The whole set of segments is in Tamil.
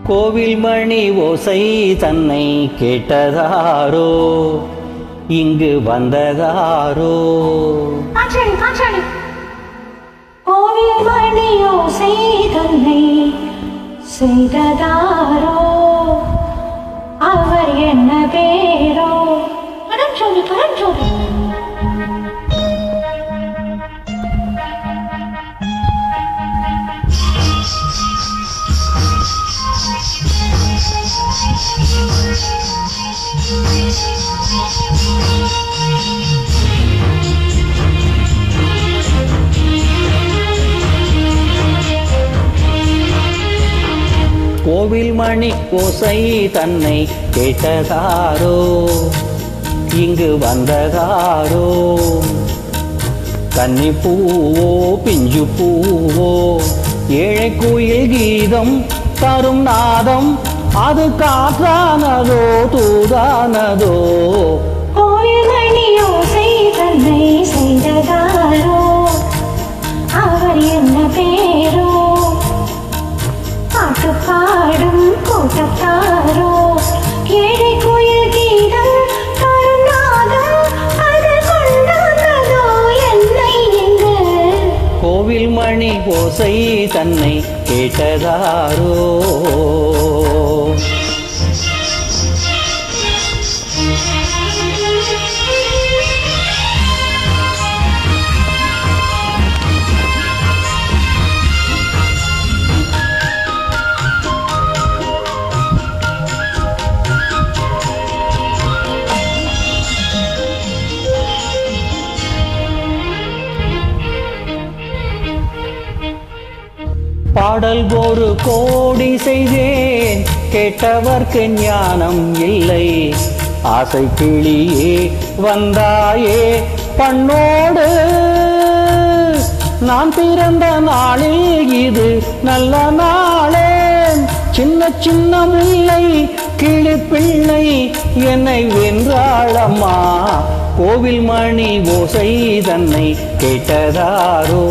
கோவில் மணி ஓசை தன்னை கேட்டதாரோ இங்கு வந்ததாரோ கோவில் மணி ஓசை தன்னை செய்ததாரோ அவர் என்ன பேரோ பரஞ்சோதி பரஞ்சோதி கோவில் மணி ஓசை தன்னை கேட்டதாரோ இங்கு வந்ததாரோ கன்னி பூவோ பிஞ்சு பூவோ ஏழை குயில் கீதம் தரும் நாதம் அது காற்றானதோ தூதானதோ கோவில் மணி ஓசை தன்னை செய்ததாரோ அவர் என்ன பேரோ பாட்டு பாடும் கூட்டத்தாரோ ஏழை குயில் கீதம் தரும் நாதம் அது கொண்டானதோ என்னை இங்கு கோவில் மணி ஓசை தன்னை கேட்டதாரோ பாடல் ஒரு கோடி செய்தேன் கேட்டவர்க்கு ஞானம் இல்லை ஆசை கிளியே வந்தாயே பண்ணோடு நான் பிறந்த நாளில் இது நல்ல நாளே சின்ன சின்ன முல்லை கிளி பிள்ளை என்னை வென்றாளம்மா கோவில் மணி ஓசை தன்னை கேட்டதாரோ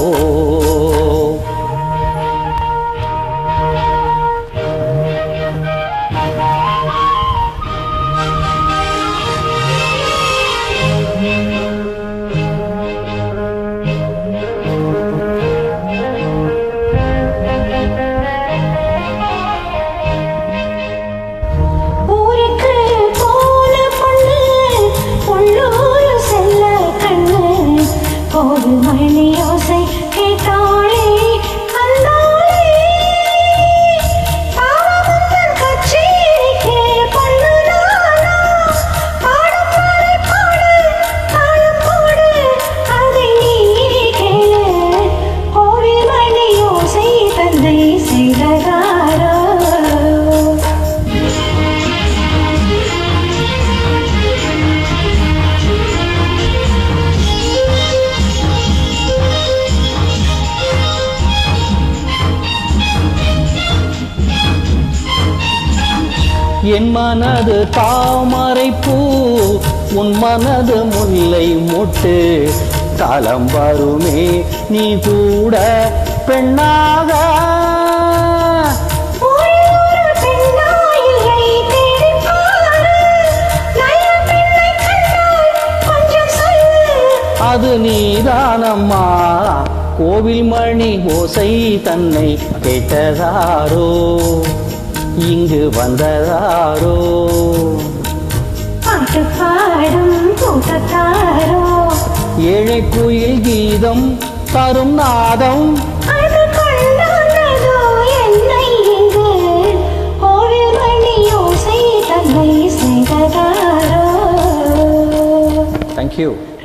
கோவில் மணி ஓசை கேட்டாளே கண்டாளே பாவமுந்தன் கச்சேரிக்கே பண்ணுனானா பாடும் பாடி பாடு தாளம் போடு அதை நீ கேளு கோவில் மணி ஓசை தன்னை செய்ததாரோ என் மனது தாமரை பூ உன் மனது முல்லை மொட்டு காலம் வருமே நீ கூட பெண்ணாக அது நீதானம்மா கோவில் மணி ஓசை தன்னை கேட்டதாரோ இங்கு வந்ததாரோ பாட்டு பாடும் கூட்டத்தாரோ ஏழை குயில் கீதம் தரும் நாதம் அது கொண்டானதோ என்னை இங்கு கோவில் மணி ஓசை தன்னை செய்ததாரோ. Thank you.